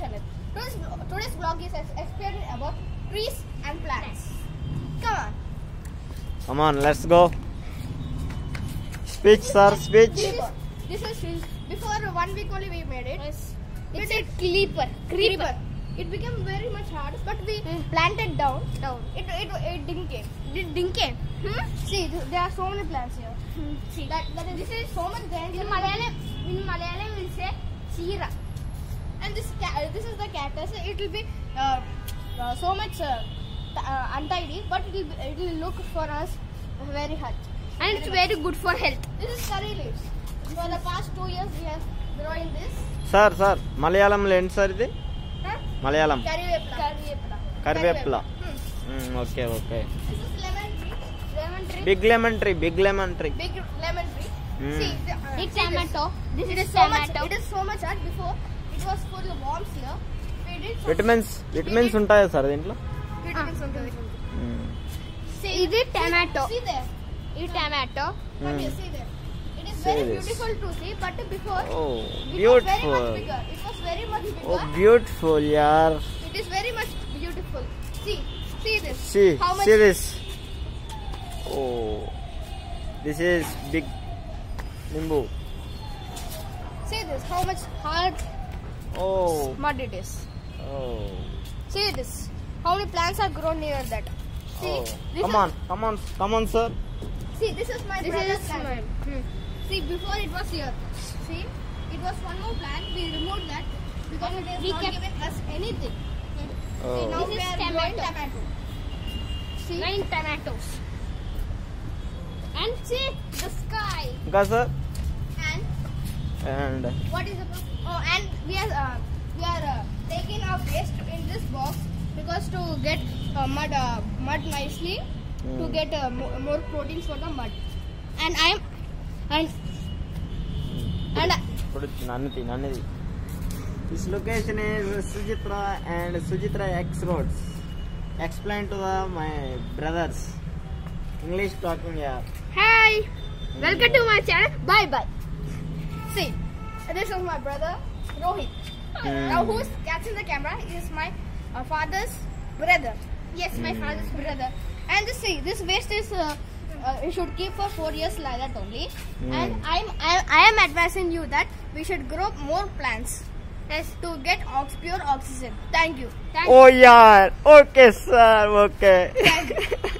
channel. Today's vlog is explaining about trees and plants. Come on, let's go. Speech, sir, speech. This is before 1 week only we made it. Yes. It's a creeper. It became very much hard, but we planted down. It didn't came. It didn't came. See, there are so many plants here. See, this is so much dense. In Malayalam we'll say Chira. And this is the cactus. It will be so much untidy, but it will look for us very hard. And it's very good for health. This is curry leaves. For the past 2 years we have growing this. Sir, Malayalam lo enti sir idi? Malayalam. Karivepla. Okay. This is lemon tree. Big lemon tree. Big lemon tree. See, It's tomato. This is tomato. tomato. It is so much hard. Before it was full of worms here. We did some vitamins ఉంటాయా sir దీంట్లో? vitamins ఉంటుంది. See, Is it tomato? See there. It's tomato. But you see there. It is See very this. beautiful to see. But before Oh, it was very beautiful. much bigger. It was very much bigger. Oh, beautiful, yaar. It is very much beautiful. See this. How much? See this. Oh, this is big nimbu. See this. How much hard Oh, mud it is. oh. See this. How many plants are grown near that? See. Oh. This Come on, sir. See, this is my This brother's is plant. mine. See, before it was here. See, it was one more plant. We removed that because it is not giving us anything. Oh. See, now This we is are tomato. growing tomato. See, 9 tomatoes. And see the sky. ఇంకా sir? and And what is the and we are taking our waste in this box because to get mud nicely to get more proteins for the mud. And ఇప్పుడు నన్నది. This location is Sujitra and Sujitra X Roads. Explain to my brothers. English talking here. Hi. Welcome to my channel. Bye. see, this is my brother Rohit. Now who's catching the camera is my father's brother. Yes, my father's brother. And see, this waste is you should keep for 4 years like that only. And I am advising you that we should grow more plants to get pure oxygen. Thank you. Oh, yeah. Okay, sir. Okay. Thank you.